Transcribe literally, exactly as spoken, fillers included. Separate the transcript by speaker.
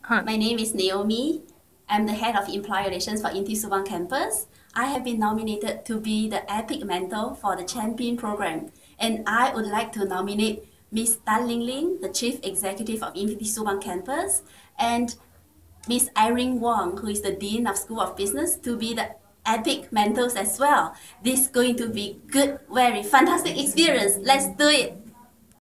Speaker 1: Huh.
Speaker 2: My name is Naomi. I'm the head of employee relations for I N T I Subang campus. I have been nominated to be the Epic Mentor for the Champion program. And I would like to nominate Miss Tan Ling Ling, the Chief Executive of I N T I Subang campus, and Miss Irene Wong, who is the Dean of School of Business, to be the Epic Mentors as well. This is going to be good, very fantastic experience. Let's do it.